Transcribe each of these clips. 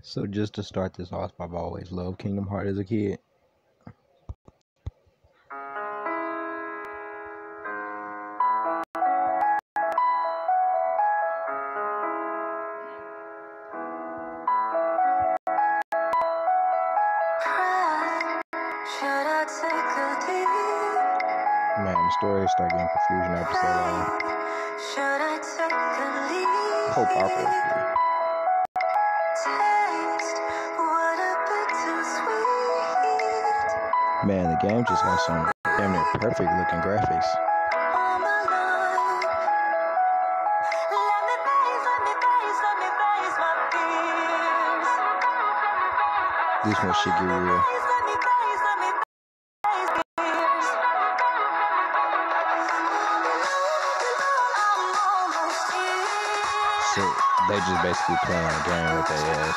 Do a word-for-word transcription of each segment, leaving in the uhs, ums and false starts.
So just to start this off, I've always loved Kingdom Hearts as a kid. Man, the story start getting confusion after so long. Hope opera. Man, the game just got some damn near perfect looking graphics. This one should get real. So they just basically playing a game with their ass.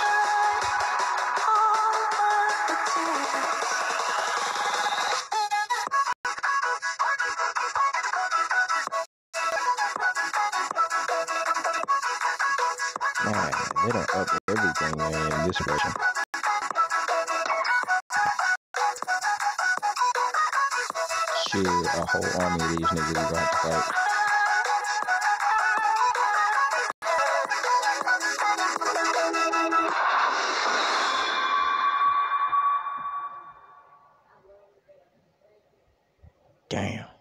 Man, they done up everything in this version. Shit, a whole army of these niggas we gonna have to fight. Damn.